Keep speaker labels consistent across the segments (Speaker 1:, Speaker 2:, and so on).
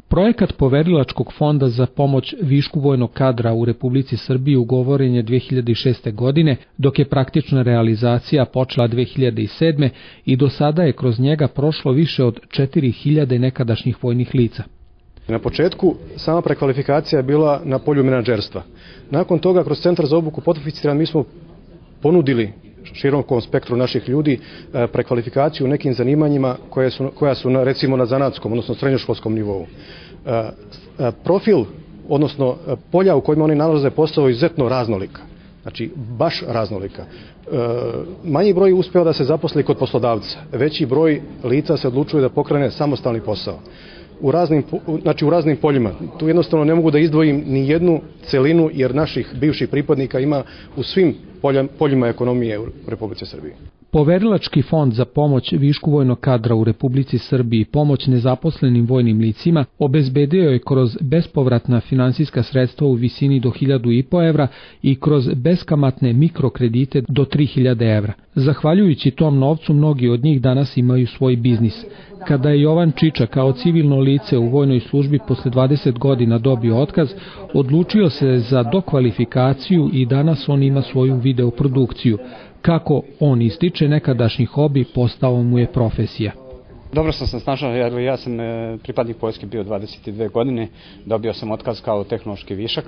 Speaker 1: Projekat poverilačkog fonda za pomoć višku vojnog kadra u Republici Srbiji ugovoren je 2006. godine, dok je praktična realizacija počela 2007. i do sada je kroz njega prošlo više od 4000 nekadašnjih vojnih lica.
Speaker 2: Na početku sama prekvalifikacija je bila na polju menadžerstva. Nakon toga kroz Centar za obuku podoficira mi smo ponudili širokom spektru naših ljudi prekvalifikaciju u nekim zanimanjima koja su recimo na zanatskom, odnosno srednjoškolskom nivou. Profil, odnosno polja u kojima oni nalaze posao je izuzetno raznolika. Znači, baš raznolika. Manji broj uspeva da se zaposli kod poslodavca. Veći broj lica se odlučuje da pokrene samostalni posao. U raznim poljima. Tu jednostavno ne mogu da izdvojim ni jednu celinu, jer naših bivših pripadnika ima u svim poljima ekonomije u Republici Srbiji.
Speaker 1: Poverilački fond za pomoć višku vojnog kadra u Republici Srbiji, pomoć nezaposlenim vojnim licima, obezbedio je kroz bespovratna finansijska sredstva u visini do 1.500 evra i kroz beskamatne mikrokredite do 3.000 evra. Zahvaljujući tom novcu, mnogi od njih danas imaju svoj biznis. Kada je Jovan Čiča kao civilno lice u vojnoj službi posle 20 godina dobio otkaz, odlučio se za dokvalifikaciju i danas on ima svoju videoprodukciju. Kako on ističe, nekadašnji hobi postao mu je profesija.
Speaker 3: Dobro sam se snašao, jer ja sam pripadnik vojske bio 22 godine, dobio sam otkaz kao tehnološki višak,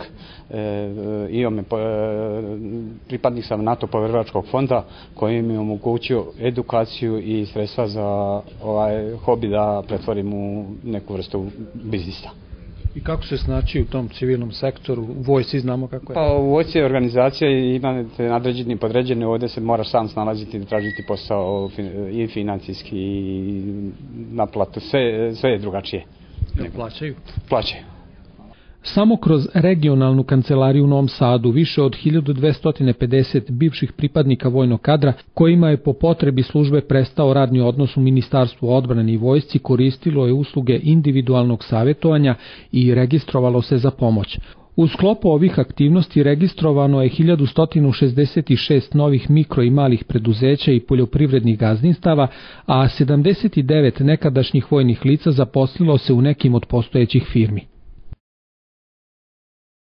Speaker 3: pripadnik sam NATO poverilačkog fonda koji mi je omogućio edukaciju i sredstva za ovaj hobi da pretvorim u neku vrstu biznisa.
Speaker 1: I kako se snaći u tom civilnom sektoru? U vojsci znamo kako je?
Speaker 3: Pa u vojsci je organizacija i imate nadređeni i podređeni, ovdje se moraš sam snalaziti i tražiti posao i financijski i naplatu, sve je drugačije.
Speaker 1: Plaćaju?
Speaker 3: Plaćaju.
Speaker 1: Samo kroz regionalnu kancelariju u Novom Sadu više od 1250 bivših pripadnika vojnog kadra, kojima je po potrebi službe prestao radni odnos u Ministarstvu odbrane i vojsci, koristilo je usluge individualnog savjetovanja i registrovalo se za pomoć. U sklopu ovih aktivnosti registrovano je 1166 novih mikro i malih preduzeća i poljoprivrednih gazdinstava, a 79 nekadašnjih vojnih lica zaposlilo se u nekim od postojećih firmi.